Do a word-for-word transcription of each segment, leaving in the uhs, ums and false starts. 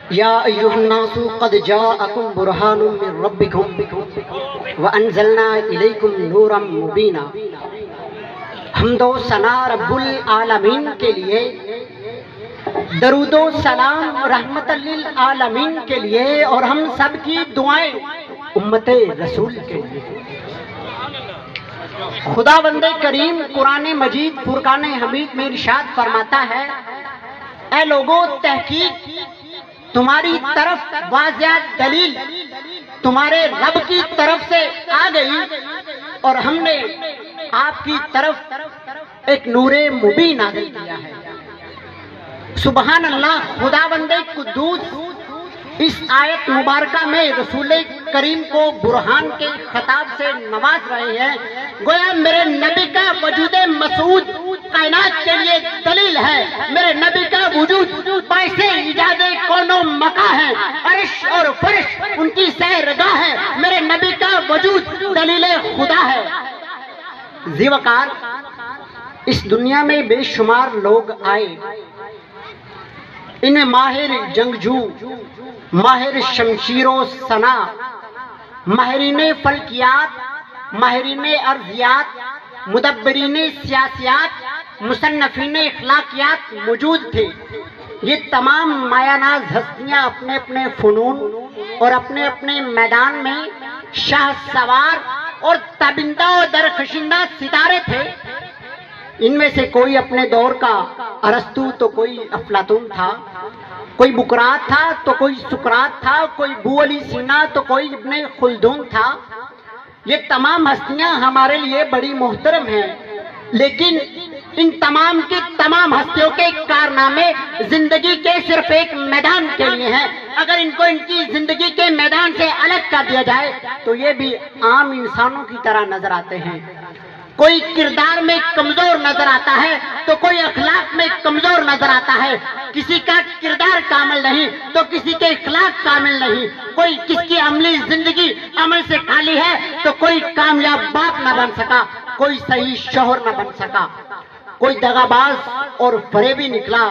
یا ایھا الناس قد جاءکم برہان من ربکم وانزلنا الیکم نورا مبینا۔ حمد و ثنا رب العالمین کے لیے، درود و سلام رحمت للعالمین کے لیے، اور ہم سب کی دعائیں امت رسول کے لیے۔ خداوند کریم قرآن مجید فرقان حمید میں ارشاد فرماتا ہے، اے لوگو، تحقیق تمہاری طرف واضح دلیل تمہارے رب کی طرف سے آ گئی، اور ہم نے آپ کی طرف ایک نور مبین نازل کیا ہے۔ سبحان اللہ، خداوند قدوس اس آیت مبارکہ میں رسول کریم کو برہان کے خطاب سے نواز رہے ہیں۔ گویا میرے نبی کا وجود مسعود کائنات کے لیے دلیل ہے، میرے نبی کا وجود باعث ایجاد کون و مکان ہے، عرش اور فرش ان کی سیرگاہ ہے، میرے نبی کا وجود دلیل خدا ہے۔ ذی وقار اس دنیا میں بے شمار لوگ آئے، ان میں ماہر جنگجو، ماہر شمشیر و سنا، ماہرین فلکیات، ماہرین ارضیات، مدبرین سیاسیات، مصنفین اخلاقیات موجود تھے۔ یہ تمام مایہ ناز ہستیاں اپنے اپنے فنون اور اپنے اپنے میدان میں شاہ سوار اور تابندہ و درخشندہ ستارے تھے۔ ان میں سے کوئی اپنے دور کا ارسطو تو کوئی افلاطون تھا، کوئی بکرات تھا تو کوئی سقراط تھا، کوئی ابو علی سینا تو کوئی ابن خلدون تھا۔ یہ تمام ہستیاں ہمارے لیے بڑی محترم ہیں، لیکن ان تمام کی تمام ہستیوں کے کارنامے زندگی کے صرف ایک میدان کے لیے ہیں۔ اگر ان کو ان کی زندگی کے میدان سے الگ کر دیا جائے تو یہ بھی عام انسانوں کی طرح نظر آتے ہیں۔ کوئی کردار میں کمزور نظر آتا ہے تو کوئی اخلاق میں کمزور نظر آتا ہے۔ کسی کا کردار کامل نہیں تو کسی کے اخلاق کامل نہیں۔ کوئی کس کی عملی زندگی عمل سے خالی ہے تو کوئی کامیاب باپ نہ بن سکا، کوئی صحیح شوہر نہ بن سکا، کوئی دغاباز اور فریبی نکلا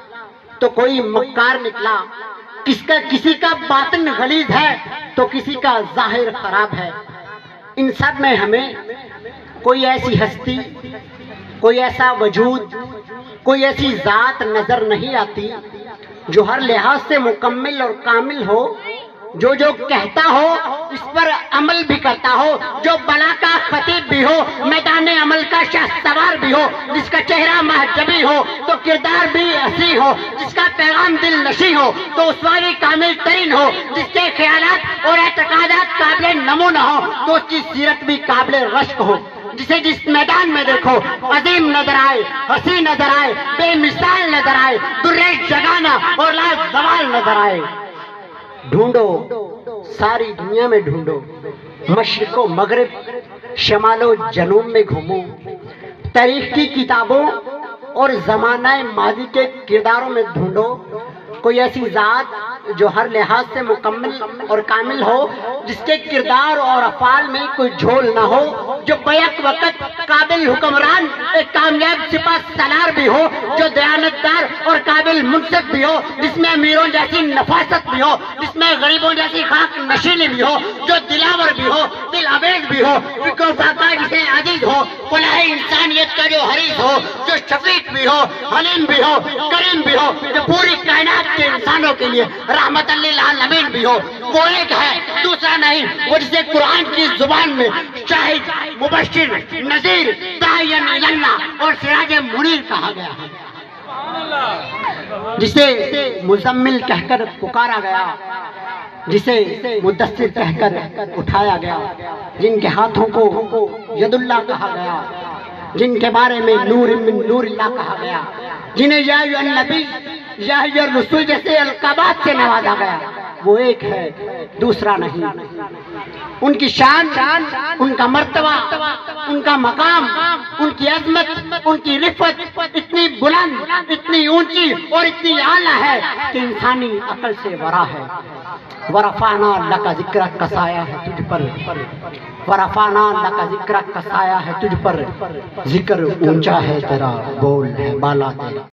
تو کوئی مکار نکلا۔ کس کا کسی کا باطن غلیظ ہے تو کسی کا ظاہر خراب ہے۔ ان سب میں ہمیں کوئی ایسی ہستی، کوئی ایسا وجود، کوئی ایسی ذات نظر نہیں آتی جو ہر لحاظ سے مکمل اور کامل ہو، جو جو کہتا ہو اس پر عمل بھی کرتا ہو، جو بلا کا خطیب بھی ہو، میدان عمل کا شاہ سوار بھی ہو، جس کا چہرہ محجبی ہو تو کردار بھی حسین ہو، جس کا پیغام دل نشیں ہو تو اسواری کامل ترین ہو، جس کے خیالات اور اعتقادات قابل نمونہ ہو تو اس کی سیرت بھی قابل رشک ہو، جسے جس میدان میں دیکھو عظیم نظر آئے، حسین نظر آئے، بے مثال نظر آئے، درِ جگانہ اور لازوال نظر آئے۔ ڈھونڈو، ساری دنیا میں ڈھونڈو، مشرق و مغرب، شمال و جنوب میں گھومو، تاریخ کی کتابوں اور زمانہ ماضی کے کرداروں میں ڈھونڈو، کوئی ایسی ذات جو ہر لحاظ سے مکمل اور کامل ہو، جس کے کردار اور افعال میں کوئی جھول نہ ہو، جو بیک وقت قابل حکمران ایک کامیاب سپہ سالار بھی ہو، جو دیانتدار اور قابل منصف بھی ہو، جس میں امیروں جیسی نفاست بھی ہو، جس میں غریبوں جیسی خاک نشینی بھی ہو، جو دلاور بھی ہو، دل آویز بھی ہو، فکر و فاقہ جسے عزیز ہو، فلاح انسانیت کا جو حریص ہو، جو شفیق بھی ہو، حلیم بھی ہو، کریم بھی ہو، جو پوری کائنات کے انسانوں کے لیے رحمت للعالمین بھی ہو، وہ ایک ہے، دوسرا نہیں، وہ جسے قرآن کی زبان میں شاہد، مبشر، نذیر، داعی الی اللہ اور سراج منیر کہا گیا ہے، جسے مزمل کہہ کر پکارا گیا، جسے مدثر کہہ کر اٹھایا گیا، جن کے ہاتھوں کو ید اللہ کہا گیا، جن کے بارے میں نور من نور اللہ کہا گیا، جنہیں یا ایھا النبی، یا ایھا الرسول جیسے القابات سے نوازا گیا، وہ ایک ہے، دوسرا نہیں۔ ان کی شان، ان کا مرتبہ، ان کا مقام، ان کی عظمت، ان کی رفعت اتنی بلند، اتنی اونچی اور اتنی اعلیٰ ہے کہ انسانی عقل سے ورا ہے۔ ورفعنا لک ذکرک کا سایہ ہے تجھ پر، ورفعنا لک ذکرک کا سایہ ہے تجھ پر، ذکر اونچا ہے تیرا، بول ہے بالا تیرا۔